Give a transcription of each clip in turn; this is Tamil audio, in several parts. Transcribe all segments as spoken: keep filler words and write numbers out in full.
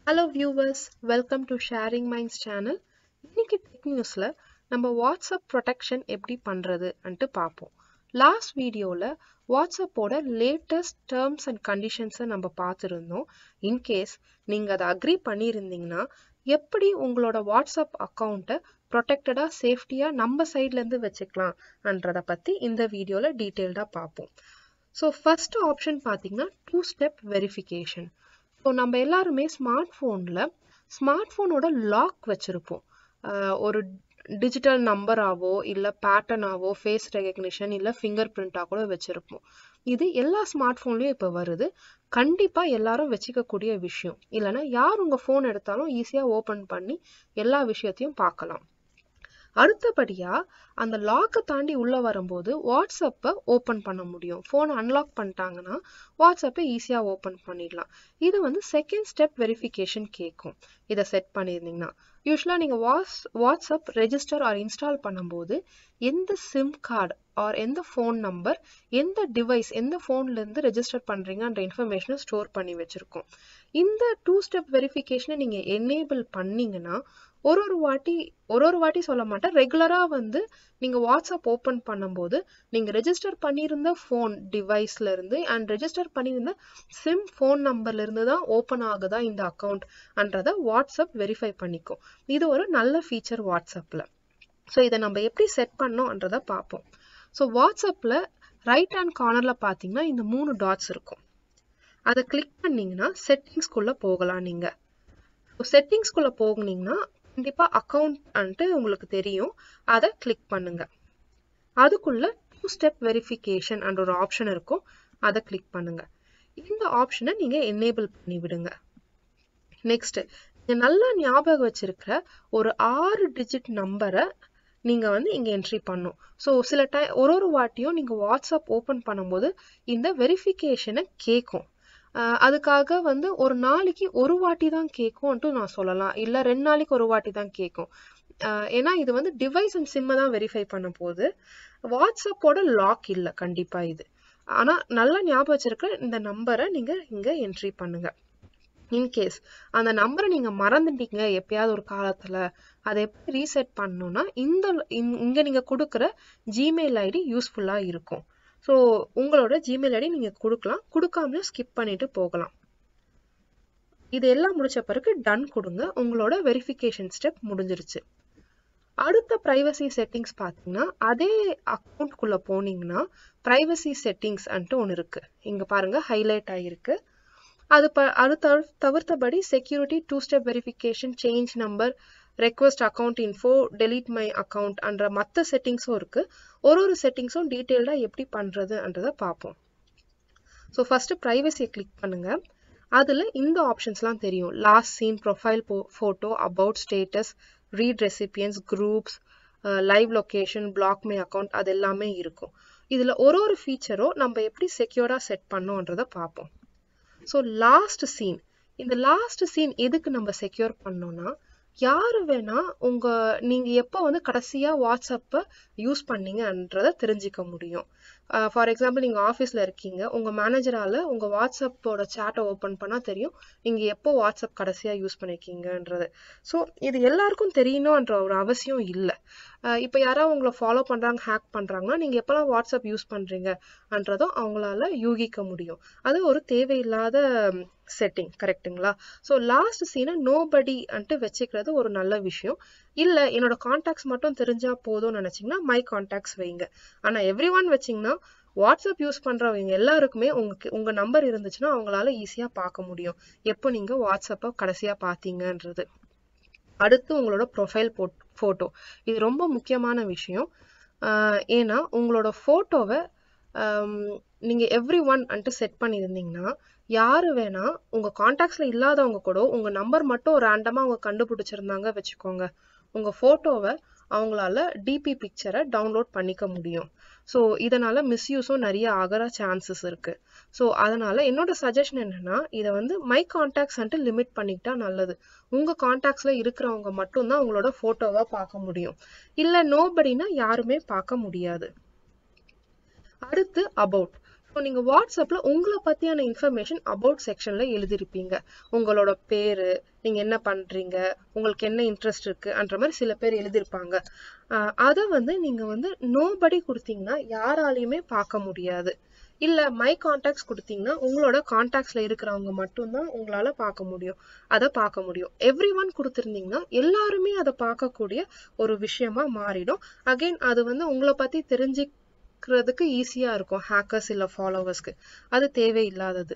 Hello viewers, welcome to Sharing Minds channel. இன்னைக்கு Tech Newsல நம்ம WhatsApp protection எப்படி பண்றது அண்டு பாப்போம். Last வீடியோல WhatsAppோட latest terms and conditions நம்ம பார்த்திருந்தோம். In case நீங்க அதை agree பண்ணியிருந்தீங்கன்னா எப்படி உங்களோட WhatsApp account protected-ஆ சேஃப்டியா நம்ம சைடுல இருந்து வச்சுக்கலாம் அன்றத பத்தி இந்த வீடியோல டீடைல்டா பார்ப்போம். So first option பாத்தீங்கன்னா two step verification. இப்போ நம்ம எல்லாருமே ஸ்மார்ட் ஃபோன்ல ஸ்மார்ட் ஃபோனோட லாக் வச்சிருப்போம். ஒரு டிஜிட்டல் நம்பராவோ இல்ல பேட்டர்னாவோ ஃபேஸ் ரெகக்னிஷன் இல்ல ஃபிங்கர் பிரிண்டா கூட வச்சிருப்போம். இது எல்லா ஸ்மார்ட் ஃபோன்லயும் இப்ப வருது. கண்டிப்பா எல்லாரும் வச்சுக்க கூடிய விஷயம். இல்லைன்னா யார் உங்க ஃபோன் எடுத்தாலும் ஈஸியா ஓபன் பண்ணி எல்லா விஷயத்தையும் பார்க்கலாம். அடுத்தபடியா அந்த லாக்கை தாண்டி உள்ள வரும்போது வாட்ஸ்அப்பை ஓபன் பண்ண முடியும். போனை அன்லாக் பண்ணிட்டாங்கன்னா வாட்ஸ்அப்பை ஈஸியா ஓபன் பண்ணிடலாம். இது வந்து செகண்ட் ஸ்டெப் வெரிஃபிகேஷன் கேட்கும். இதை செட் பண்ணியிருந்தீங்கன்னா யூஸ்வலா நீங்க whats WhatsApp register or install பண்ணும்போது எந்த சிம் கார்டு ஆர் எந்த ஃபோன் நம்பர் எந்த டிவைஸ் எந்த ஃபோன்ல இருந்து ரெஜிஸ்டர் பண்றீங்கன்ற இன்ஃபர்மேஷனை ஸ்டோர் பண்ணி வச்சிருக்கோம். இந்த டூ ஸ்டெப் வெரிஃபிகேஷனை நீங்க எனேபிள் பண்ணீங்கன்னா ஒரு ஒரு வாட்டி ஒரு ஒரு வாட்டி சொல்ல மாட்டேன், ரெகுலரா வந்து நீங்க வாட்ஸ்அப் ஓபன் பண்ணும்போது நீங்க ரெஜிஸ்டர் பண்ணியிருந்த ஃபோன் டிவைஸ்ல இருந்து அண்ட் ரெஜிஸ்டர் பண்ணியிருந்த சிம் ஃபோன் நம்பர்ல இருந்து தான் ஓபன் ஆகுதா இந்த அக்கௌண்ட் அன்றத வாட்ஸ்அப் வெரிஃபை பண்ணிக்கும். இது ஒரு நல்ல ஃபீச்சர் வாட்ஸ்அப்ல. ஸோ இதை நம்ம எப்படி செட் பண்ணோம்ன்றத பார்ப்போம். ஸோ வாட்ஸ்அப்ல ரைட் ஹேண்ட் கார்னர்ல பாத்தீங்கன்னா இந்த மூணு டாட்ஸ் இருக்கும். அதை கிளிக் பண்ணீங்கன்னா செட்டிங்ஸ்குள்ள போகலாம். நீங்க செட்டிங்ஸ்குள்ள போனீங்கன்னா கண்டிப்பா அக்கௌண்ட் அண்ட் உங்களுக்கு தெரியும். அதை கிளிக் பண்ணுங்க. அதுக்குள்ள டூ ஸ்டெப் வெரிஃபிகேஷன் அண்ட் ஒரு ஆப்ஷன் இருக்கும். அதை கிளிக் பண்ணுங்க. இந்த ஆப்ஷனை நீங்க எனேபிள் பண்ணி விடுங்க. நெக்ஸ்ட் நீங்க நல்லா ஞாபகம் வச்சிருக்கிற ஒரு ஆறு டிஜிட் நம்பரை நீங்க வந்து இங்க என்ட்ரி பண்ணும். ஸோ சில டைம் ஒரு ஒரு வாட்டியும் நீங்க வாட்ஸ்அப் ஓபன் பண்ணும்போது இந்த வெரிஃபிகேஷனை கேட்கும். அதுக்காக வந்து ஒரு நாளைக்கு ஒரு வாட்டி தான் கேட்கும்ட்டு நான் சொல்லலாம். இல்ல ரெண்டு நாளைக்கு ஒரு வாட்டி தான் கேட்கும். ஏன்னா இது வந்து டிவைஸ் அண்ட் சிம்மை தான் வெரிஃபை பண்ண போது. வாட்ஸ்அப்போட லாக் இல்லை கண்டிப்பா இது. ஆனா நல்லா ஞாபகம் வச்சிருக்க இந்த நம்பரை நீங்க இங்க என்ட்ரி பண்ணுங்க. இன்கேஸ் அந்த நம்பரை நீங்க மறந்துட்டீங்க எப்பயாவது ஒரு காலத்துல, அதை எப்படி ரீசெட் பண்ணணும்னா இந்த இங்க நீங்க கொடுக்குற ஜிமெயில் ஐடி யூஸ்ஃபுல்லா இருக்கும். ஸோ உங்களோட ஜிமெயில் ஐடி நீங்க கொடுக்கலாம், கொடுக்காம ஸ்கிப் பண்ணிட்டு போகலாம். இது எல்லாம் முடிச்ச பிறகு டன் கொடுங்க. உங்களோட வெரிஃபிகேஷன் ஸ்டெப் முடிஞ்சிருச்சு. அடுத்த பிரைவசி செட்டிங்ஸ் பாத்தீங்கன்னா அதே அக்கௌண்ட்குள்ள போனீங்கன்னா பிரைவசி செட்டிங்ஸ் அன்ட்டு ஒன்று இருக்கு. இங்க பாருங்க ஹைலைட் ஆகிருக்கு. அது அது தவிர்த்தபடி security, two step verification, change number, request account info, delete my account என்ற மற்ற செட்டிங்ஸும் இருக்கு. ஒரு ஒரு செட்டிங்ஸும் டீட்டெயில்டா எப்படி பண்றதுன்றத பார்ப்போம். ஸோ ஃபர்ஸ்ட் பிரைவசியை கிளிக் பண்ணுங்க. அதுல இந்த ஆப்ஷன்ஸ்லாம் தெரியும். Last seen, profile photo, about status, read recipients, groups, live location, block my account, அது எல்லாமே இருக்கும். இதுல ஒரு ஒரு ஃபீச்சரும் நம்ம எப்படி செக்யூரா செட் பண்ணோன்றத பார்ப்போம். ஸோ லாஸ்ட் சீன், இந்த லாஸ்ட் சீன் எதுக்கு நம்ம செக்யூர் பண்ணோம்னா யாரு வேணா உங்க நீங்க எப்போ வந்து கடைசியா வாட்ஸ்அப்பை யூஸ் பண்ணீங்கன்றத தெரிஞ்சுக்க முடியும். ஃபார் எக்ஸாம்பிள் நீங்க ஆஃபீஸ்ல இருக்கீங்க, உங்க மேனேஜரால உங்க வாட்ஸ்அப்போட சேட்டை ஓபன் பண்ணா தெரியும் நீங்க எப்போ வாட்ஸ்அப் கடைசியா யூஸ் பண்ணிருக்கீங்கன்றது. ஸோ இது எல்லாருக்கும் தெரியணும்ன்ற ஒரு அவசியம் இல்லை. இப்போ யாராவது உங்களை ஃபாலோ பண்றாங்க, ஹேக் பண்றாங்கன்னா நீங்க எப்பெல்லாம் வாட்ஸ்அப் யூஸ் பண்றீங்கன்றதும் அவங்களால யூகிக்க முடியும். அது ஒரு தேவையில்லாத செட்டிங், கரெக்டுங்களா? ஸோ லாஸ்ட் சீனை நோபடி அன்ட்டு வச்சுக்கிறது ஒரு நல்ல விஷயம். இல்ல என்னோட கான்டாக்ட்ஸ் மட்டும் தெரிஞ்சா போதும்னு நினைச்சீங்கன்னா மை கான்டாக்ட்ஸ் வைங்க. ஆனா எவ்ரி ஒன் வச்சீங்கன்னா வாட்ஸ்அப் யூஸ் பண்றவங்க எல்லாருக்குமே உங்க உங்க நம்பர் இருந்துச்சுன்னா அவங்களால ஈஸியா பார்க்க முடியும் எப்போ நீங்க வாட்ஸ்அப்பை கடைசியா பாத்தீங்கன்றது. அடுத்து உங்களோட ப்ரொஃபைல் போட்டோ, இது ரொம்ப முக்கியமான விஷயம். ஏன்னா உங்களோட போட்டோவை நீங்க எவ்ரி ஒன் அன்ட்டு செட் பண்ணியிருந்தீங்கன்னா யாரு வேணா உங்க கான்டாக்ட்ஸ்ல இல்லாதவங்க கூட உங்க நம்பர் மட்டும் ரேண்டமா அவங்க கண்டுபிடிச்சிருந்தாங்க வச்சுக்கோங்க, உங்க போட்டோவை அவங்களால டிபி பிக்சரை டவுன்லோட் பண்ணிக்க முடியும். ஸோ இதனால மிஸ்யூஸும் நிறைய ஆகிற சான்சஸ் இருக்கு. ஸோ அதனால என்னோட சஜஷன் என்னன்னா இதை வந்து மை கான்டாக்ட்ஸ் அன்ட்டு லிமிட் பண்ணிக்கிட்டா நல்லது. உங்க கான்டாக்ட்ஸ்ல இருக்கிறவங்க மட்டும்தான் உங்களோட போட்டோவை பார்க்க முடியும். இல்ல நோபடினா யாருமே பார்க்க முடியாது. அடுத்து அபவுட். நீங்க வாட்ஸ்அப்ல உங்களை பத்தியான இன்ஃபர்மேஷன் அபவுட் செக்ஷன்ல எழுதிருப்பீங்க. உங்களோட பேரு, நீங்க என்ன பண்றீங்க, உங்களுக்கு என்ன இன்ட்ரெஸ்ட் இருக்குன்ற மாதிரி சில பேர் எழுதிருப்பாங்க. அதை வந்து நீங்க வந்து நோபடி கொடுத்தீங்கன்னா யாராலையுமே பார்க்க முடியாது. இல்ல மை கான்டாக்ட்ஸ் கொடுத்தீங்கன்னா உங்களோட கான்டாக்ட்ஸ்ல இருக்கிறவங்க மட்டும்தான் உங்களால பார்க்க முடியும், அதை பார்க்க முடியும். எவ்ரி ஒன் கொடுத்துருந்தீங்கன்னா எல்லாருமே அதை பார்க்கக்கூடிய ஒரு விஷயமா மாறிடும். அகைன் அது வந்து உங்களை பத்தி தெரிஞ்சு க்கிறதுக்கு ஈஸியா இருக்கும் ஹேக்கர்ஸ் இல்ல ஃபாலோவர்ஸ்க்கு. அது தேவையில்லாதது.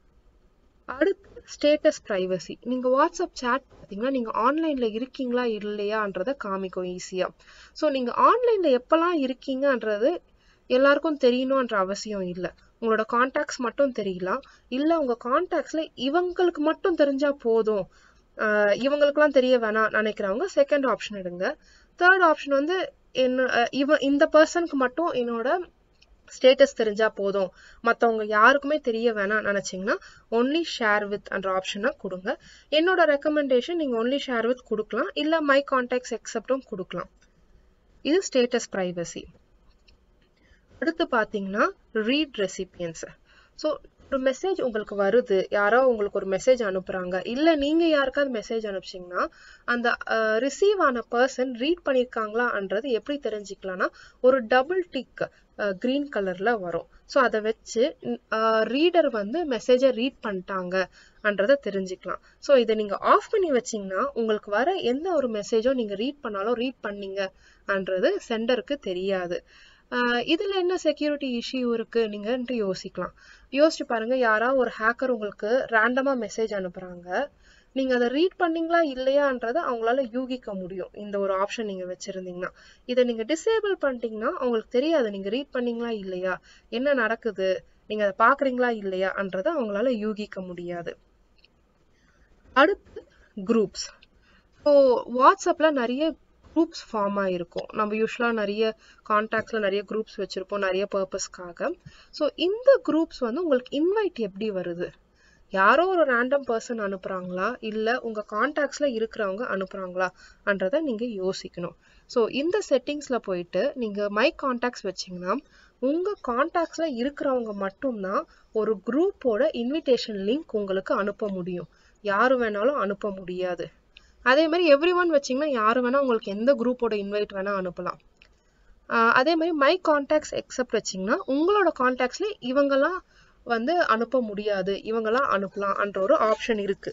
அடுத்து ஸ்டேட்டஸ் பிரைவசி. நீங்க வாட்ஸ்அப் சாட் பார்த்தீங்கன்னா நீங்க ஆன்லைன்ல இருக்கீங்களா இல்லையான்றத காமிக்கும் ஈஸியா. ஸோ நீங்க ஆன்லைன்ல எப்பெல்லாம் இருக்கீங்கன்றது எல்லாருக்கும் தெரியணும்ன்ற அவசியம் இல்லை. உங்களோட கான்டாக்ட்ஸ் மட்டும் தெரியலாம். இல்ல உங்க கான்டாக்ட்ஸ்ல இவங்களுக்கு மட்டும் தெரிஞ்சா போதும், ஆஹ் இவங்களுக்குலாம் தெரிய வேணாம் நினைக்கிறவங்க செகண்ட் ஆப்ஷன் எடுங்க. தேர்ட் ஆப்ஷன் வந்து என்ன, இவ இந்த பர்சனுக்கு மட்டும் என்னோட ஸ்டேட்டஸ் தெரிஞ்சா போதும், மற்றவங்க யாருக்குமே தெரிய வேணாம் நினைச்சீங்கன்னா ஒன்லி ஷேர் வித் என்ற ஆப்ஷனை கொடுங்க. என்னோட ரெக்கமெண்டேஷன் நீங்க ஒன்லி ஷேர் வித் கொடுக்கலாம், இல்ல மை கான்டாக்ட்ஸ் எக்ஸப்டும் கொடுக்கலாம். இது ஸ்டேட்டஸ் பிரைவசி. அடுத்து பாத்தீங்கன்னா ரீட் ரெசிபியன்ஸ். ஸோ ஒரு மெசேஜ் உங்களுக்கு வருது, யாரோ உங்களுக்கு ஒரு மெசேஜ் அனுப்புறாங்க, இல்ல நீங்க யாருக்காவது மெசேஜ் அனுப்பிச்சிங்கன்னா அந்த ரிசீவ் ஆன பர்சன் ரீட் பண்ணிருக்காங்களான்றது எப்படி தெரிஞ்சுக்கலாம்னா ஒரு டபுள் டிக் கிரீன் கலர்ல வரும். ஸோ அதை வச்சு ரீடர் வந்து மெசேஜை ரீட் பண்ணிட்டாங்கன்றதை தெரிஞ்சுக்கலாம். ஸோ இதை நீங்க ஆஃப் பண்ணி வச்சீங்கன்னா உங்களுக்கு வர எந்த ஒரு மெசேஜோ நீங்க ரீட் பண்ணாலும் ரீட் பண்ணீங்கன்றது சென்டருக்கு தெரியாது. ஆஹ் இதுல என்ன செக்யூரிட்டி இஷ்யூ இருக்கு நீங்கன்ட்டு யோசிக்கலாம். யோசிச்சு பாருங்க, யாராவது ஒரு ஹேக்கர் உங்களுக்கு ரேண்டமா மெசேஜ் அனுப்புறாங்க, நீங்க அதை ரீட் பண்ணீங்களா இல்லையான்றத அவங்களால யூகிக்க முடியும் இந்த ஒரு ஆப்ஷன் நீங்க வச்சிருந்தீங்கன்னா. இதை நீங்க டிசேபிள் பண்ணிட்டீங்கன்னா அவங்களுக்கு தெரியாது நீங்க ரீட் பண்ணீங்களா இல்லையா, என்ன நடக்குது, நீங்க அதை பாக்குறீங்களா இல்லையான்றத அவங்களால யூகிக்க முடியாது. அடுத்து குரூப்ஸ். ஸோ வாட்ஸ்அப்ல நிறைய குரூப்ஸ் ஃபார்ம் ஆயிருக்கும். நம்ம யூஸ்வலா நிறைய கான்டாக்ட்ஸ்ல நிறைய குரூப்ஸ் வச்சிருப்போம் நிறைய பர்பஸ்க்காக. ஸோ இந்த குரூப்ஸ் வந்து உங்களுக்கு இன்வைட் எப்படி வருது, யாரோ ஒரு ரேண்டம் பர்சன் அனுப்புறாங்களா இல்ல உங்க கான்டாக்ட்ஸ்ல இருக்கிறவங்க அனுப்புறாங்களான்றத நீங்க யோசிக்கணும். ஸோ இந்த செட்டிங்ஸ்ல போயிட்டு நீங்க மை கான்டாக்ட்ஸ் வச்சீங்கன்னா உங்க கான்டாக்ட்ஸ்ல இருக்கிறவங்க மட்டும்தான் ஒரு குரூப்போட இன்விடேஷன் லிங்க் உங்களுக்கு அனுப்ப முடியும், யாரு வேணாலும் அனுப்ப முடியாது. அதே மாதிரி எவ்ரி ஒன் வச்சிங்கன்னா யாரு வேணா உங்களுக்கு எந்த குரூப்போட இன்வைட் வேணா அனுப்பலாம். அதே மாதிரி மை கான்டாக்ட்ஸ் எக்ஸப்ட் வச்சிங்கன்னா உங்களோட கான்டாக்ட்ஸ்ல இவங்கெல்லாம் வந்து அனுப்ப முடியாது, இவங்கெல்லாம் அனுப்பலாம்ன்ற ஒரு ஆப்ஷன் இருக்கு.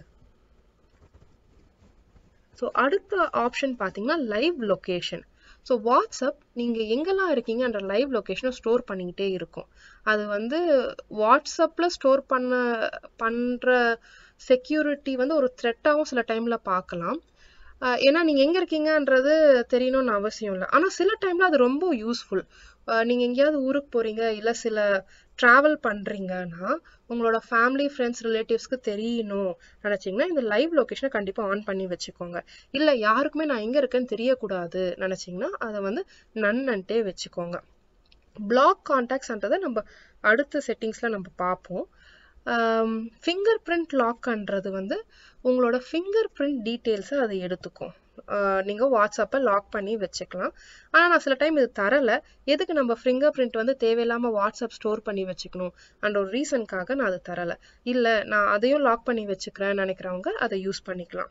ஸோ அடுத்த ஆப்ஷன் பார்த்தீங்கன்னா லைவ் லொகேஷன். ஸோ வாட்ஸ்அப் நீங்க எங்கெல்லாம் இருக்கீங்கன்ற லைவ் லொகேஷனை ஸ்டோர் பண்ணிக்கிட்டே இருக்கும். அது வந்து வாட்ஸ்அப்ல ஸ்டோர் பண்ண பண்ற செக்யூரிட்டி வந்து ஒரு த்ரெட்டாகவும் சில டைம்ல பார்க்கலாம். ஏன்னா நீங்க எங்க இருக்கீங்கன்றது தெரியணும்னு அவசியம் இல்லை, ஆனா சில டைம்ல அது ரொம்ப யூஸ்ஃபுல். நீங்க எங்கேயாவது ஊருக்கு போறீங்க இல்ல சில டிராவல் பண்றீங்கன்னா உங்களோட ஃபேமிலி ஃப்ரெண்ட்ஸ் ரிலேட்டிவ்ஸ்க்கு தெரியணும் நினைச்சீங்கன்னா இந்த லைவ் லொகேஷனை கண்டிப்பா ஆன் பண்ணி வச்சுக்கோங்க. இல்ல யாருக்குமே நான் எங்க இருக்கேன்னு தெரியக்கூடாது நினைச்சீங்கன்னா அதை வந்து நன்னன்ட்டே வச்சுக்கோங்க. பிளாக் கான்டாக்ட்ஸ்ன்றதை நம்ம அடுத்த செட்டிங்ஸ்ல நம்ம பார்ப்போம். ஃபிங்கர் பிரிண்ட் லாக்ன்றது வந்து உங்களோட ஃபிங்கர் பிரிண்ட் டீட்டெயில்ஸை அதை எடுத்துக்கும். நீங்க வாட்ஸ்அப்பை லாக் பண்ணி வச்சுக்கலாம். ஆனா நான் சில டைம் இது தரல, எதுக்கு நம்ம ஃபிங்கர் பிரிண்ட் வந்து தேவையில்லாம வாட்ஸ்அப் ஸ்டோர் பண்ணி வச்சுக்கணும் அண்ட் ஒரு ரீசனுக்காக நான் அதை தரல. இல்ல நான் அதையும் லாக் பண்ணி வச்சுக்கிறேன்னு நினைக்கிறவங்க அதை யூஸ் பண்ணிக்கலாம்.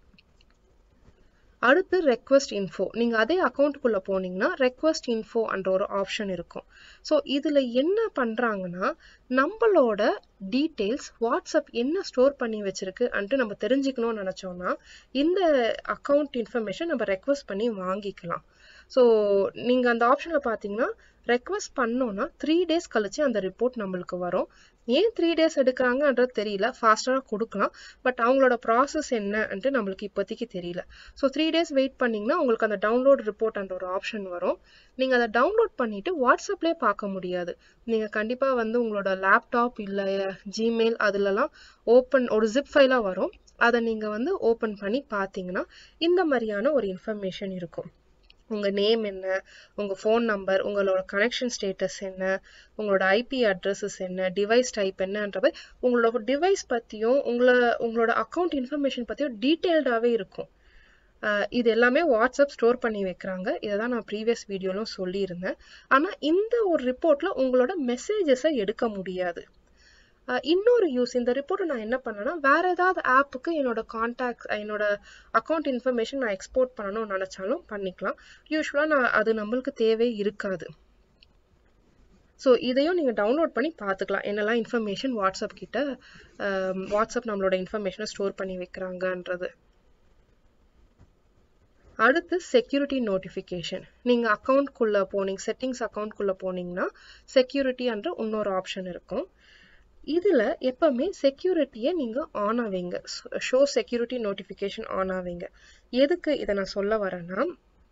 அடுத்து ரெக்வெஸ்ட் இன்ஃபோ. நீங்க அதே அக்கௌண்ட்டுக்குள்ள போனீங்கன்னா ரெக்வெஸ்ட் இன்ஃபோ என்ற ஒரு ஆப்ஷன் இருக்கும். ஸோ இதுல என்ன பண்றாங்கன்னா நம்மளோட டீட்டெயில்ஸ் வாட்ஸ்அப் என்ன ஸ்டோர் பண்ணி வச்சிருக்கு அன்ட்டு நம்ம தெரிஞ்சுக்கணும்னு நினைச்சோம்னா இந்த அக்கௌண்ட் இன்ஃபர்மேஷன் நம்ம ரெக்வெஸ்ட் பண்ணி வாங்கிக்கலாம். ஸோ நீங்க அந்த ஆப்ஷன்ல பாத்தீங்கன்னா ரெக்வெஸ்ட் பண்ணோம்னா த்ரீ டேஸ் கழிச்சு அந்த ரிப்போர்ட் நம்மளுக்கு வரும். ஏன் த்ரீ டேஸ் எடுக்கிறாங்கன்றது தெரியல, ஃபாஸ்டா கொடுக்கலாம், பட் அவங்களோட ப்ராசஸ் என்னன்ட்டு நம்மளுக்கு இப்போதைக்கு தெரியல. ஸோ த்ரீ டேஸ் வெயிட் பண்ணீங்கன்னா உங்களுக்கு அந்த டவுன்லோட் ரிப்போர்ட் என்ற ஒரு ஆப்ஷன் வரும். நீங்க அதை டவுன்லோட் பண்ணிட்டு வாட்ஸ்அப்லேயே பார்க்க முடியாது. நீங்க கண்டிப்பா வந்து உங்களோட லேப்டாப் இல்ல ஜிமெயில் அதுலலாம் ஓப்பன் ஒரு ஜிப் ஃபைலா வரும். அதை நீங்க வந்து ஓப்பன் பண்ணி பார்த்தீங்கன்னா இந்த மாதிரியான ஒரு இன்ஃபர்மேஷன் இருக்கும். உங்க நேம் என்ன, உங்க ஃபோன் நம்பர், உங்களோட கனெக்ஷன் ஸ்டேட்டஸ் என்ன, உங்களோட ஐபி அட்ரஸஸ் என்ன, டிவைஸ் டைப் என்னன்றவை உங்களோட டிவைஸ் பத்தியும் உங்களோட உங்களோட அக்கௌண்ட் இன்ஃபர்மேஷன் பத்தியும் டீட்டெயில்டாவே இருக்கும். இது எல்லாமே வாட்ஸ்அப் ஸ்டோர் பண்ணி வைக்கிறாங்க. இதை தான் நான் ப்ரீவியஸ் வீடியோலும் சொல்லியிருந்தேன். ஆனால் இந்த ஒரு ரிப்போர்ட்டில் உங்களோட மெசேஜஸை எடுக்க முடியாது. இன்னொரு யூஸ், இந்த ரிப்போர்ட்டை நான் என்ன பண்ணேன்னா, வேற ஏதாவது ஆப்புக்கு என்னோட கான்டாக்ட் என்னோட அக்கௌண்ட் இன்ஃபர்மேஷன் நான் எக்ஸ்போர்ட் பண்ணணும்னு நினச்சாலும் பண்ணிக்கலாம். யூஸ்வலாக நான் அது நம்மளுக்கு தேவை இருக்காது. ஸோ இதையும் நீங்கள் டவுன்லோட் பண்ணி பார்த்துக்கலாம், என்னெல்லாம் இன்ஃபர்மேஷன் வாட்ஸ்அப் கிட்ட வாட்ஸ்அப் நம்மளோட இன்ஃபர்மேஷனை ஸ்டோர் பண்ணி வைக்கிறாங்கன்றது. அடுத்து செக்யூரிட்டி நோட்டிஃபிகேஷன். நீங்கள் அக்கௌண்ட்குள்ளே போனீங்க, செட்டிங்ஸ் அக்கௌண்ட்குள்ளே போனீங்கன்னா செக்யூரிட்டின்ற இன்னொரு ஆப்ஷன் இருக்கும். இதில் எப்பவுமே செக்யூரிட்டியை நீங்கள் ஆன் ஆவீங்க, ஷோ செக்யூரிட்டி நோட்டிஃபிகேஷன் ஆன் ஆவீங்க. எதுக்கு இதை நான் சொல்ல வரேன்னா,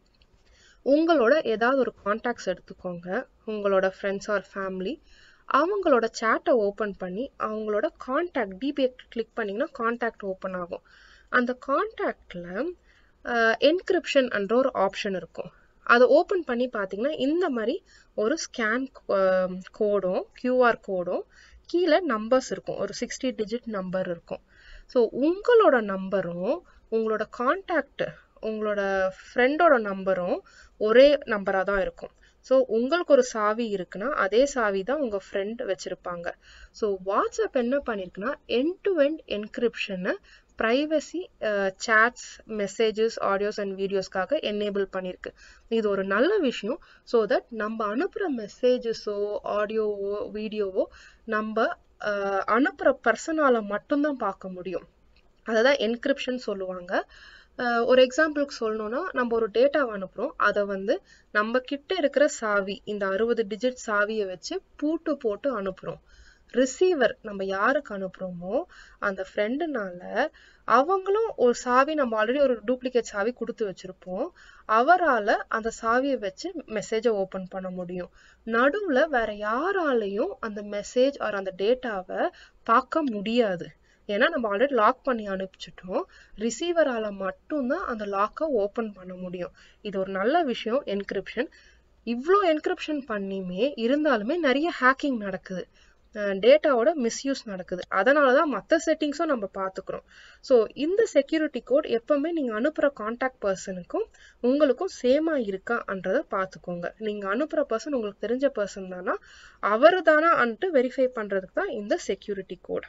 உங்களோட ஏதாவது ஒரு கான்டாக்ட்ஸ் எடுத்துக்கோங்க, உங்களோட ஃப்ரெண்ட்ஸ் ஆர் ஃபேமிலி, அவங்களோட சேட்டை ஓப்பன் பண்ணி அவங்களோட கான்டாக்ட் டிபி கிளிக் பண்ணிங்கன்னா கான்டாக்ட் ஓப்பன் ஆகும். அந்த கான்டாக்டில் என்கிரிப்ஷன் என்ற ஒரு ஆப்ஷன் இருக்கும். அதை ஓப்பன் பண்ணி பார்த்தீங்கன்னா இந்த மாதிரி ஒரு ஸ்கேன் கோடும் கியூஆர் கோடும் கீழே நம்பர்ஸ் இருக்கும், ஒரு சிக்ஸ்டி டிஜிட் நம்பர் இருக்கும். ஸோ உங்களோட நம்பரும் உங்களோட கான்டாக்ட் உங்களோட ஃப்ரெண்டோட நம்பரும் ஒரே நம்பராக தான் இருக்கும். ஸோ உங்களுக்கு ஒரு சாவி இருக்குன்னா அதே சாவி தான் உங்கள் ஃப்ரெண்ட் வச்சுருப்பாங்க. ஸோ வாட்ஸ்அப் என்ன பண்ணியிருக்குன்னா, எண்ட் டு எண்ட் என்கிரிப்ஷனை privacy chats, messages, audios and வீடியோஸ்க்காக எனேபிள் பண்ணியிருக்கு. இது ஒரு நல்ல விஷயம். ஸோ தட் நம்ம அனுப்புகிற மெசேஜஸோ ஆடியோவோ வீடியோவோ நம்ம அனுப்புகிற பர்சனால் மட்டும்தான் பார்க்க முடியும். அதை தான் என்கிரிப்ஷன் சொல்லுவாங்க. ஒரு எக்ஸாம்பிளுக்கு சொல்லணும்னா, நம்ம ஒரு டேட்டாவை அனுப்புகிறோம், அதை வந்து நம்ம கிட்ட இருக்கிற சாவி, இந்த அறுபது டிஜிட் சாவியை வச்சு பூட்டு போட்டு அனுப்புகிறோம். ரிசீவர் நம்ம யாருக்கு அனுப்புகிறோமோ அந்த ஃப்ரெண்டுனால அவங்களும் ஒரு சாவி, நம்ம ஆல்ரெடி ஒரு டூப்ளிகேட் சாவி கொடுத்து வச்சுருப்போம், அவரால் அந்த சாவியை வச்சு மெசேஜை ஓப்பன் பண்ண முடியும். நடுவில் வேற யாராலையும் அந்த மெசேஜ் ஆர் அந்த டேட்டாவை பார்க்க முடியாது. ஏன்னா நம்ம ஆல்ரெடி லாக் பண்ணி அனுப்பிச்சிட்டோம். ரிசீவரால் மட்டும்தான் அந்த லாக்கை ஓப்பன் பண்ண முடியும். இது ஒரு நல்ல விஷயம், என்கிரிப்ஷன். இவ்வளோ என்கிரிப்ஷன் பண்ணியுமே இருந்தாலுமே நிறைய ஹேக்கிங் நடக்குது, டேட்டாவோட மிஸ்யூஸ் நடக்குது. அதனால தான் மற்ற செட்டிங்ஸும் நம்ம பார்த்துக்கிறோம். ஸோ இந்த செக்யூரிட்டி கோட் எப்பவுமே நீங்கள் அனுப்புகிற கான்டாக்ட் பர்சனுக்கும் உங்களுக்கும் சேமாக இருக்கான்றதை பார்த்துக்கோங்க. நீங்கள் அனுப்புகிற பர்சன் உங்களுக்கு தெரிஞ்ச பர்சன் தானா, அவர் தானா அன்ட்டு வெரிஃபை பண்ணுறதுக்கு தான் இந்த செக்யூரிட்டி கோட்.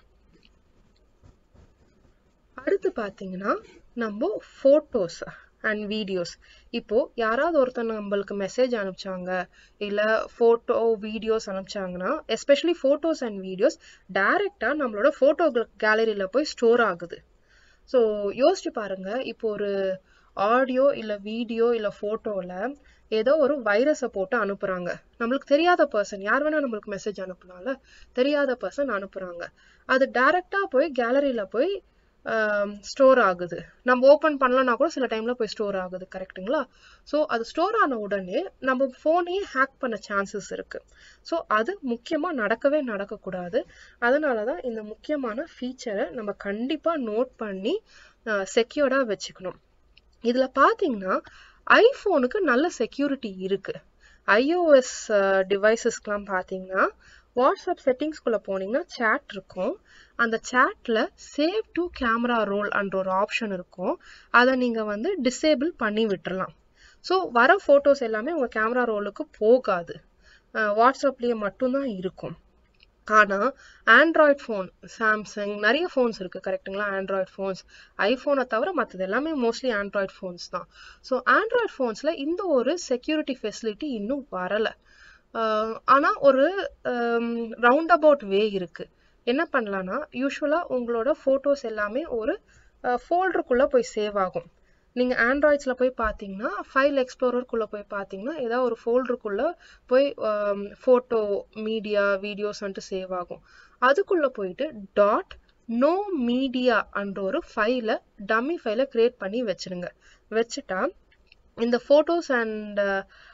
அடுத்து பார்த்தீங்கன்னா, நம்ம ஃபோட்டோஸ் அண்ட் வீடியோஸ். இப்போ யாராவது ஒருத்தர் நம்மளுக்கு மெசேஜ் அனுப்பிச்சாங்க, இல்லை ஃபோட்டோ வீடியோஸ் அனுப்பிச்சாங்கன்னா, எஸ்பெஷலி ஃபோட்டோஸ் அண்ட் வீடியோஸ் டைரெக்டாக நம்மளோட ஃபோட்டோ கேலரியில் போய் ஸ்டோர் ஆகுது. ஸோ யோசிச்சு பாருங்க, இப்போ ஒரு ஆடியோ இல்லை வீடியோ இல்லை ஃபோட்டோவில் ஏதோ ஒரு வைரஸை போட்டு அனுப்புகிறாங்க. நம்மளுக்கு தெரியாத பர்சன், யார் வேணால் நம்மளுக்கு மெசேஜ் அனுப்புனால தெரியாத பர்சன் அனுப்புகிறாங்க. அது டைரெக்டாக போய் கேலரியில் போய் ஸ்டோர் ஆகுது. நம்ம ஓப்பன் பண்ணலன்னா கூட சில டைமில் போய் ஸ்டோர் ஆகுது, கரெக்டுங்களா? ஸோ அது ஸ்டோர் ஆன உடனே நம்ம ஃபோனையே ஹேக் பண்ண சான்சஸ் இருக்குது. ஸோ அது முக்கியமாக நடக்கவே நடக்கக்கூடாது. அதனால தான் இந்த முக்கியமான ஃபீச்சரை நம்ம கண்டிப்பாக நோட் பண்ணி செக்யூர்டாக வச்சுக்கணும். இதில் பார்த்தீங்கன்னா ஐஃபோனுக்கு நல்ல செக்யூரிட்டி இருக்குது. ஐஓஎஸ் டிவைசஸ்க்கெலாம் பார்த்தீங்கன்னா வாட்ஸ்அப் செட்டிங்ஸ்குள்ளே போனீங்கன்னா சேட் இருக்கும். அந்த சேட்டில் சேவ் டு கேமரா ரோல் என்ற ஒரு ஆப்ஷன் இருக்கும். அதை நீங்கள் வந்து டிசேபிள் பண்ணி விட்டுறலாம். ஸோ வர ஃபோட்டோஸ் எல்லாமே உங்கள் கேமரா ரோலுக்கு போகாது, வாட்ஸ்அப்லேயே மட்டும்தான் இருக்கும். ஆனால் ஆண்ட்ராய்ட் ஃபோன், சாம்சங், நிறைய ஃபோன்ஸ் இருக்குது, கரெக்டுங்களா? ஆண்ட்ராய்ட் ஃபோன்ஸ், ஐஃபோனை தவிர மற்றது எல்லாமே மோஸ்ட்லி ஆண்ட்ராய்ட் ஃபோன்ஸ் தான். ஸோ ஆண்ட்ராய்ட் ஃபோன்ஸில் இந்த ஒரு செக்யூரிட்டி ஃபெசிலிட்டி இன்னும் வரலை. ஆனால் ஒரு ரவுண்ட் அபவுட் வே இருக்குது. என்ன பண்ணலான்னா, யூஸ்வலாக உங்களோட ஃபோட்டோஸ் எல்லாமே ஒரு ஃபோல்டருக்குள்ளே போய் சேவ் ஆகும். நீங்கள் ஆண்ட்ராய்ட்ஸில் போய் பார்த்தீங்கன்னா, ஃபைல் எக்ஸ்ப்ளோரருக்குள்ளே போய் பார்த்தீங்கன்னா ஏதாவது ஒரு ஃபோல்டருக்குள்ளே போய் ஃபோட்டோ, மீடியா, வீடியோஸ் வந்துட்டு சேவ் ஆகும். அதுக்குள்ளே போயிட்டு டாட் நோ மீடியா என்ற ஒரு ஃபைலை, டம்மி ஃபைலை க்ரியேட் பண்ணி வச்சுருங்க. வச்சுட்டா இந்த ஃபோட்டோஸ் அண்ட்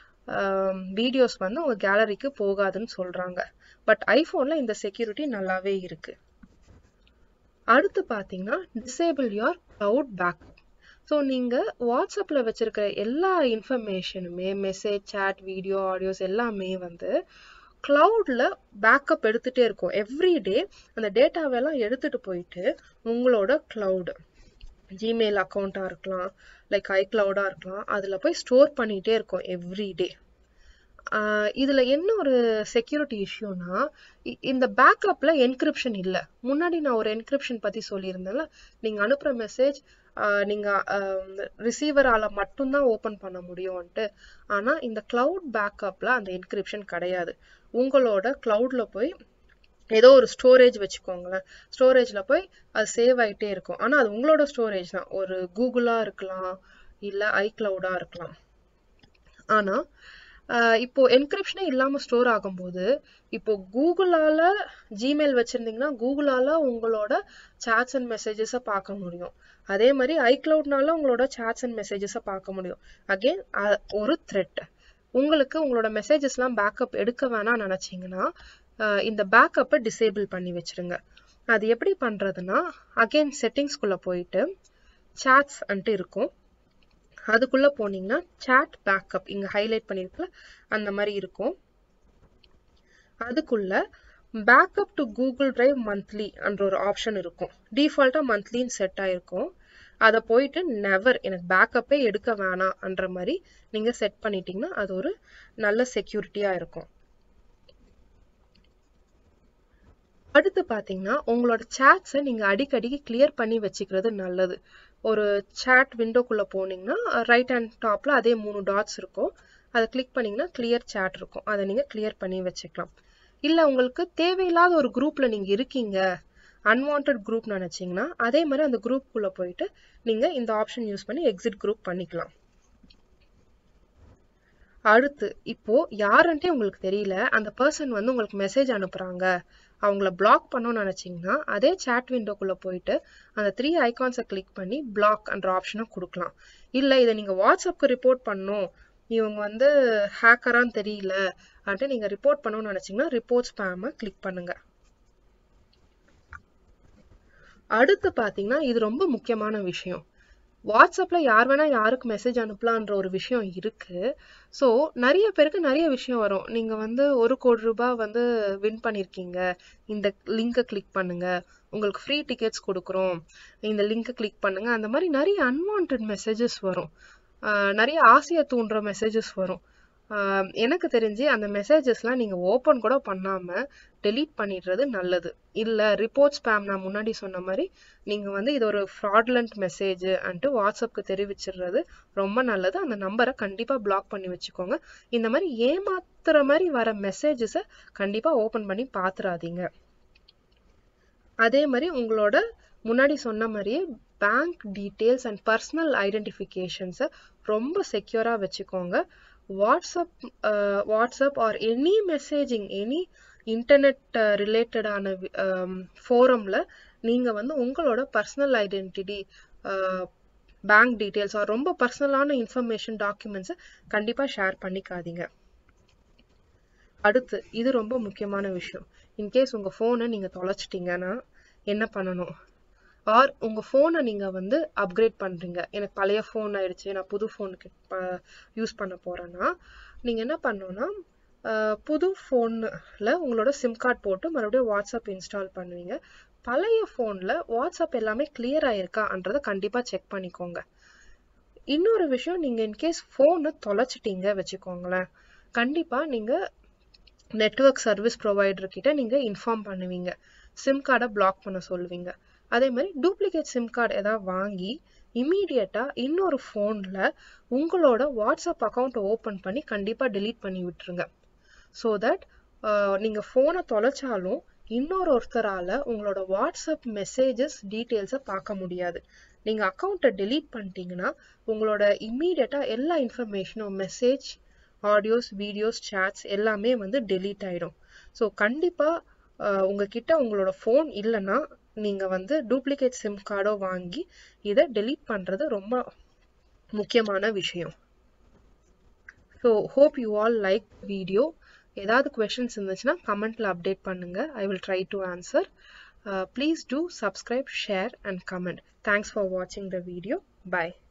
வீடியோஸ் வந்து உங்கள் கேலரிக்கு போகாதுன்னு சொல்கிறாங்க. பட் ஐஃபோனில் இந்த செக்யூரிட்டி நல்லாவே இருக்குது. அடுத்து பார்த்தீங்கன்னா, disable your cloud backup. So நீங்கள் வாட்ஸ்அப்பில் வச்சுருக்கிற எல்லா இன்ஃபர்மேஷனுமே, மெசேஜ், சேட், வீடியோ, ஆடியோஸ் எல்லாமே வந்து க்ளவுடில் பேக்கப் எடுத்துகிட்டே இருக்கும். எவ்ரிடே அந்த டேட்டாவெல்லாம் எடுத்துகிட்டு போயிட்டு உங்களோட க்ளவுடு, ஜிமெயில் அக்கௌண்ட்டாக இருக்கலாம், லைக் ஐக்ளவுடாக இருக்கலாம், அதில் போய் ஸ்டோர் பண்ணிகிட்டே இருக்கோம் எவ்ரிடே. இதில் என்ன ஒரு செக்யூரிட்டி இஷ்யூனா, இந்த பேக்கப்பில் என்கிரிப்ஷன் இல்லை. முன்னாடி நான் ஒரு என்கிரிப்ஷன் பற்றி சொல்லியிருந்தேன்ல, நீங்கள் அனுப்புகிற மெசேஜ் நீங்கள் ரிசீவரால் மட்டும்தான் ஓப்பன் பண்ண முடியும்ன்ட்டு. ஆனால் இந்த கிளவுட் பேக்கப்பில் அந்த என்கிரிப்ஷன் கிடையாது. உங்களோட கிளவுடில் போய் ஏதோ ஒரு ஸ்டோரேஜ் வச்சுக்கோங்களேன், ஸ்டோரேஜில் போய் அது சேவ் ஆகிட்டே இருக்கும். ஆனால் அது உங்களோட ஸ்டோரேஜ் தான், ஒரு கூகுளாக இருக்கலாம் இல்லை ஐக்ளவுடாக இருக்கலாம். ஆனால் இப்போ என்கிரிப்ஷனே இல்லாமல் ஸ்டோர் ஆகும்போது, இப்போ கூகுளால் ஜிமெயில் வச்சுருந்தீங்கன்னா கூகுளால் உங்களோட சாட்ஸ் அண்ட் மெசேஜஸை பார்க்க முடியும். அதே மாதிரி ஐக்ளவுட்னால உங்களோட சாட்ஸ் அண்ட் மெசேஜஸை பார்க்க முடியும். அகெயின் ஒரு த்ரெட். உங்களுக்கு உங்களோட மெசேஜஸ்லாம் பேக்கப் எடுக்க வேணாம் நினச்சிங்கன்னா இந்த பேக்கப்பை டிசேபிள் பண்ணி வச்சுருங்க. அது எப்படி பண்ணுறதுன்னா, அகெயின் செட்டிங்ஸ்குள்ளே போயிட்டு சாட்ஸ் அன்ட்டு இருக்கும், அதுக்குள்ளே போனீங்கன்னா சாட் பேக்கப் இங்கே ஹைலைட் பண்ணியிருக்கல அந்த மாதிரி இருக்கும். அதுக்குள்ள backup to Google Drive monthly என்ற ஒரு ஆப்ஷன் இருக்கும். டிஃபால்ட்டாக மந்த்லின்னு செட் ஆகிருக்கும். அதை போயிட்டு நெவர் எனக்கு பேக்கப்பே எடுக்க வேணாம்ன்ற மாதிரி நீங்கள் செட் பண்ணிட்டீங்கன்னா அது ஒரு நல்ல செக்யூரிட்டியாக இருக்கும். அடுத்து பார்த்தீங்கன்னா உங்களோட சாட்ஸை நீங்கள் அடிக்கடிக்கு கிளியர் பண்ணி வச்சுக்கிறது நல்லது. ஒரு சாட் விண்டோக்குள்ளே போனீங்கன்னா ரைட் ஹேண்ட் டாப்பில் அதே மூணு டாட்ஸ் இருக்கும், அதை கிளிக் பண்ணிங்கன்னா கிளியர் சாட் இருக்கும், அதை நீங்கள் கிளியர் பண்ணி வச்சுக்கலாம். இல்லை உங்களுக்கு தேவையில்லாத ஒரு குரூப்பில் நீங்கள் இருக்கீங்க, அன்வான்ட் குரூப் நினச்சிங்கன்னா அதே மாதிரி அந்த குரூப்புக்குள்ளே போயிட்டு நீங்கள் இந்த ஆப்ஷன் யூஸ் பண்ணி எக்ஸிட் குரூப் பண்ணிக்கலாம். அடுத்து இப்போ யாருன்ட்டே உங்களுக்கு தெரியல, அந்த பர்சன் வந்து உங்களுக்கு மெசேஜ் அனுப்புகிறாங்க, அவங்கள பிளாக் பண்ணணும்னு நினச்சிங்கன்னா அதே சாட் விண்டோக்குள்ளே போயிட்டு அந்த த்ரீ ஐகான்ஸை கிளிக் பண்ணி பிளாக் என்ற ஆப்ஷனை கொடுக்கலாம். இல்லை இதை நீங்கள் வாட்ஸ்அப்புக்கு ரிப்போர்ட் பண்ணணும், இவங்க வந்து ஹேக்கரான்னு தெரியல அப்படின்ட்டு நீங்கள் ரிப்போர்ட் பண்ணணும்னு நினச்சிங்கன்னா ரிப்போர்ட் ஸ்பேமை கிளிக் பண்ணுங்கள். அடுத்து பார்த்தீங்கன்னா இது ரொம்ப முக்கியமான விஷயம், வாட்ஸ்அப்பில் யார் வேணால் யாருக்கு மெசேஜ் அனுப்பலான்ற ஒரு விஷயம் இருக்குது. ஸோ நிறைய பேருக்கு நிறைய விஷயம் வரும், நீங்கள் வந்து ஒரு கோடி ரூபாய் வந்து வின் பண்ணியிருக்கீங்க, இந்த லிங்கை கிளிக் பண்ணுங்கள், உங்களுக்கு ஃப்ரீ டிக்கெட்ஸ் கொடுக்குறோம், இந்த லிங்கை கிளிக் பண்ணுங்கள், அந்த மாதிரி நிறைய அன்வான்ட் மெசேஜஸ் வரும், நிறைய ஆசையை தூண்டுற மெசேஜஸ் வரும். எனக்கு தெரிஞ்சு அந்த மெசேஜஸ்லாம் நீங்கள் ஓப்பன் கூட பண்ணாமல் டெலீட் பண்ணிடுறது நல்லது. இல்லை ரிப்போர்ட் ஸ்பேம் நான் முன்னாடி சொன்ன மாதிரி நீங்கள் வந்து இது ஒரு ஃப்ராட்லண்ட் மெசேஜ் அன்ட்டு வாட்ஸ்அப்புக்கு தெரிவிச்சிடுறது ரொம்ப நல்லது. அந்த நம்பரை கண்டிப்பாக பிளாக் பண்ணி வச்சுக்கோங்க. இந்த மாதிரி ஏமாத்துற மாதிரி வர மெசேஜஸை கண்டிப்பாக ஓப்பன் பண்ணி பார்த்துறாதீங்க. அதே மாதிரி உங்களோட முன்னாடி சொன்ன மாதிரியே பேங்க் டீட்டெயில்ஸ் அண்ட் பர்சனல் ஐடென்டிஃபிகேஷன்ஸை ரொம்ப செக்யூராக வச்சுக்கோங்க. WhatsApp WhatsApp or any messaging any internet ரிலேட்டடான ஃபோரமில் நீங்கள் வந்து உங்களோட personal identity, bank details or ரொம்ப பர்சனலான இன்ஃபர்மேஷன் டாக்குமெண்ட்ஸை கண்டிப்பாக ஷேர் பண்ணிக்காதீங்க. அடுத்து இது ரொம்ப முக்கியமான விஷயம், இன்கேஸ் உங்கள் ஃபோனை நீங்கள் தொலைச்சிட்டிங்கன்னா என்ன பண்ணணும், ஆர் உங்கள் ஃபோனை நீங்கள் வந்து அப்கிரேட் பண்ணுறீங்க, எனக்கு பழைய ஃபோன் ஆயிடுச்சு நான் புது ஃபோனுக்கு யூஸ் பண்ண போகிறேன்னா நீங்கள் என்ன பண்ணணும்னா புது ஃபோனில் உங்களோட சிம் கார்டு போட்டு மறுபடியும் வாட்ஸ்அப் இன்ஸ்டால் பண்ணுவீங்க. பழைய ஃபோனில் வாட்ஸ்அப் எல்லாமே கிளியர் ஆகிருக்கான்றதை கண்டிப்பாக செக் பண்ணிக்கோங்க. இன்னொரு விஷயம், நீங்கள் இன்கேஸ் ஃபோனை தொலைச்சிட்டீங்க வச்சுக்கோங்களேன், கண்டிப்பாக நீங்கள் நெட்வொர்க் சர்வீஸ் ப்ரொவைடர்கிட்ட நீங்கள் இன்ஃபார்ம் பண்ணுவீங்க, சிம் கார்டை பிளாக் பண்ண சொல்லுவீங்க. அதே மாதிரி டூப்ளிகேட் சிம் கார்டு ஏதாவது வாங்கி இமீடியட்டாக இன்னொரு ஃபோனில் உங்களோட வாட்ஸ்அப் அக்கௌண்ட்டை ஓப்பன் பண்ணி கண்டிப்பாக டெலீட் பண்ணி விட்டுருங்க. ஸோ தட் நீங்கள் ஃபோனை தொலைச்சாலும் இன்னொரு ஒருத்தரால் உங்களோட வாட்ஸ்அப் மெசேஜஸ் டீட்டெயில்ஸை பார்க்க முடியாது. நீங்கள் அக்கௌண்ட்டை டெலீட் பண்ணிட்டீங்கன்னா உங்களோட இமீடியட்டாக எல்லா இன்ஃபர்மேஷனும் மெசேஜ், ஆடியோஸ், வீடியோஸ், சாட்ஸ் எல்லாமே வந்து டெலீட் ஆகிடும். ஸோ கண்டிப்பாக உங்ககிட்ட உங்களோட ஃபோன் இல்லைன்னா நீங்கள் வந்து டூப்ளிகேட் சிம் கார்டோ வாங்கி இதை டெலீட் பண்ணுறது ரொம்ப முக்கியமான விஷயம். So hope you all like video. ஏதாவது கொஷின்ஸ் இருந்துச்சுன்னா கமெண்ட்டில் அப்டேட் பண்ணுங்கள், I will try to answer. Please do subscribe, share and comment. Thanks for வாட்சிங் த வீடியோ. பை.